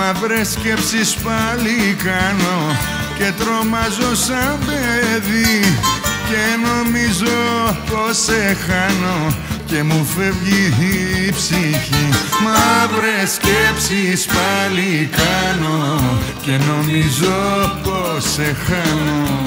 Μαύρες σκέψεις πάλι κάνω και τρομάζω σαν παιδί και νομίζω πως σε χάνω και μου φεύγει η ψυχή. Μαύρες σκέψεις πάλι κάνω και νομίζω πως σε χάνω.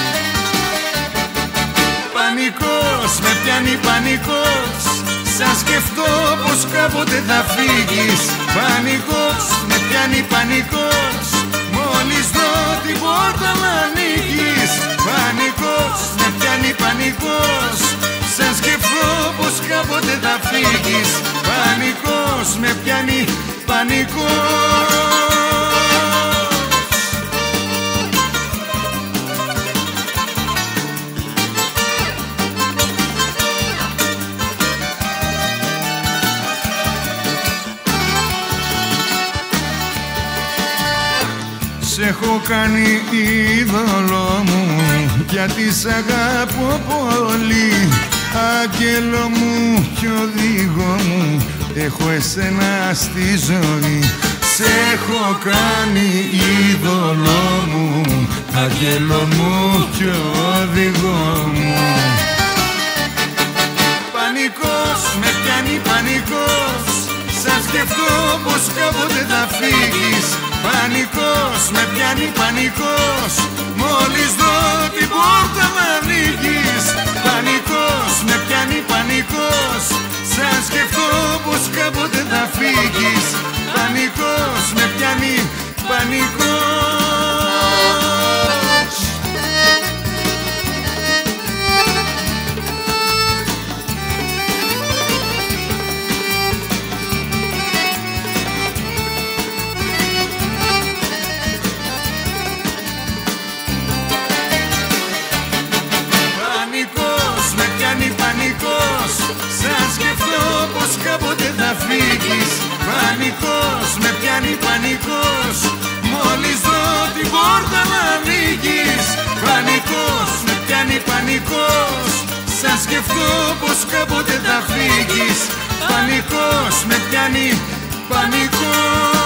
Πανικός, με πιάνει πανικός, σαν σκεφτώ πως κάποτε θα φύγεις. Πανικός, με πιάνει πανικός, μόλις δω την πόρτα να ανοίγεις. Πανικός, με πιάνει πανικός, σαν σκεφτώ πως κάποτε θα φύγεις. Πανικός, με πιάνει πανικός. Σ' έχω κάνει είδωλο μου γιατί σ' αγαπώ πολύ. Άγγελο μου κι οδηγό μου, έχω εσένα στη ζωή. Σ' έχω κάνει είδωλο μου, άγγελο μου κι οδηγό μου. Πανικός, με πιάνει πανικός, σαν σκεφτώ πως κάποτε θα φύγεις. Πανικός, με πιάνει πανικός, μόλις δω την πόρτα να ανοίγεις. Πανικός, με πιάνει πανικός, σαν σκεφτώ πως κάποτε θα φύγεις. Πανικός, με πιάνει πανικός. Πανικός, σαν σκεφτώ πως κάποτε θα φύγεις. Πανικός, με πιάνει πανικός, μόλις δω την πόρτα να ανοίγεις. Πανικός, με πιάνει πανικός, σαν σκεφτώ πως κάποτε θα φύγεις. Πανικός, με πιάνει πανικός.